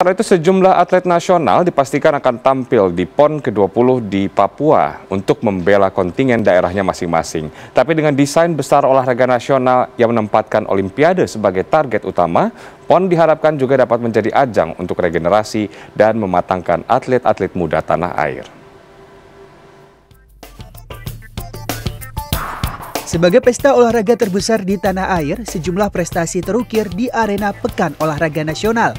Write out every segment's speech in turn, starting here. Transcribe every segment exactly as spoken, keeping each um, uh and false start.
Karena itu sejumlah atlet nasional dipastikan akan tampil di PON ke dua puluh di Papua untuk membela kontingen daerahnya masing-masing. Tapi dengan desain besar olahraga nasional yang menempatkan Olimpiade sebagai target utama, PON diharapkan juga dapat menjadi ajang untuk regenerasi dan mematangkan atlet-atlet muda tanah air. Sebagai pesta olahraga terbesar di tanah air, sejumlah prestasi terukir di arena Pekan Olahraga Nasional.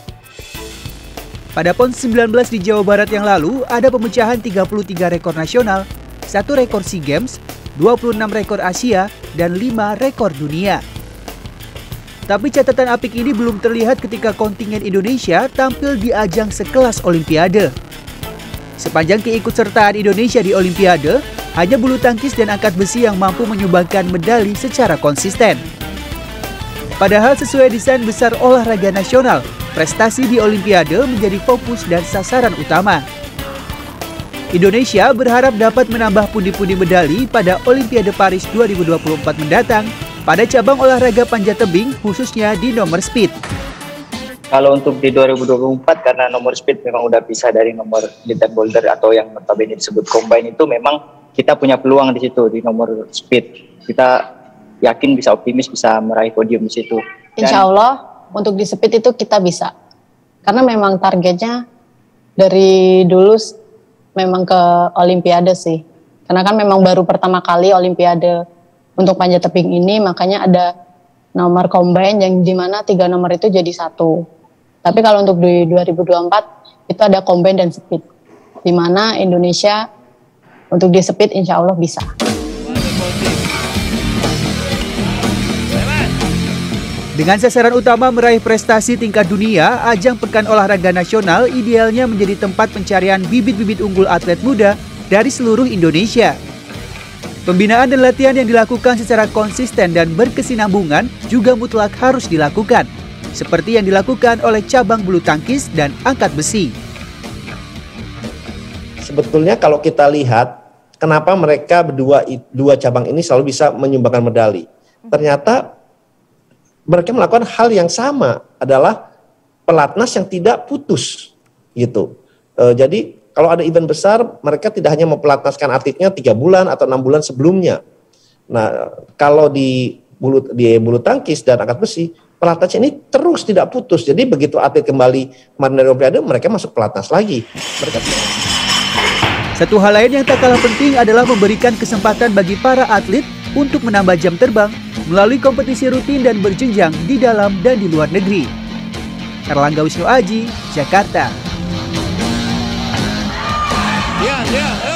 Pada PON sembilan belas di Jawa Barat yang lalu, ada pemecahan tiga puluh tiga rekor nasional, satu rekor SEA Games, dua puluh enam rekor Asia, dan lima rekor dunia. Tapi catatan apik ini belum terlihat ketika kontingen Indonesia tampil di ajang sekelas Olimpiade. Sepanjang keikutsertaan Indonesia di Olimpiade, hanya bulu tangkis dan angkat besi yang mampu menyumbangkan medali secara konsisten. Padahal sesuai desain besar olahraga nasional, prestasi di Olimpiade menjadi fokus dan sasaran utama. Indonesia berharap dapat menambah pundi-pundi medali pada Olimpiade Paris dua ribu dua puluh empat mendatang pada cabang olahraga panjat tebing, khususnya di nomor speed. Kalau untuk di dua ribu dua puluh empat, karena nomor speed memang udah pisah dari nomor lintang boulder atau yang notabene disebut combine, itu memang kita punya peluang di situ di nomor speed. Kita yakin bisa optimis bisa meraih podium di situ. Dan Insya Allah untuk di speed itu kita bisa. Karena memang targetnya dari dulu memang ke Olimpiade sih. Karena kan memang baru pertama kali Olimpiade untuk panjat tebing ini, makanya ada nomor combine yang dimana tiga nomor itu jadi satu. Tapi kalau untuk di dua ribu dua puluh empat itu ada combine dan speed. Dimana Indonesia untuk di speed insya Allah bisa. Dengan sasaran utama meraih prestasi tingkat dunia, ajang Pekan Olahraga Nasional idealnya menjadi tempat pencarian bibit-bibit unggul atlet muda dari seluruh Indonesia. Pembinaan dan latihan yang dilakukan secara konsisten dan berkesinambungan juga mutlak harus dilakukan, seperti yang dilakukan oleh cabang bulu tangkis dan angkat besi. Sebetulnya kalau kita lihat, kenapa mereka berdua dua cabang ini selalu bisa menyumbangkan medali? Ternyata mereka melakukan hal yang sama, adalah pelatnas yang tidak putus gitu. E, jadi kalau ada event besar, mereka tidak hanya mempelatnaskan atletnya tiga bulan atau enam bulan sebelumnya. Nah, kalau di bulu di bulu tangkis dan angkat besi, pelatnas ini terus tidak putus. Jadi begitu atlet kembali kemarin dari Olimpiade, mereka masuk pelatnas lagi. Mereka... Satu hal lain yang tak kalah penting adalah memberikan kesempatan bagi para atlet untuk menambah jam terbang melalui kompetisi rutin dan berjenjang di dalam dan di luar negeri. Erlangga Wisnu Aji, Jakarta. Yeah, yeah, yeah.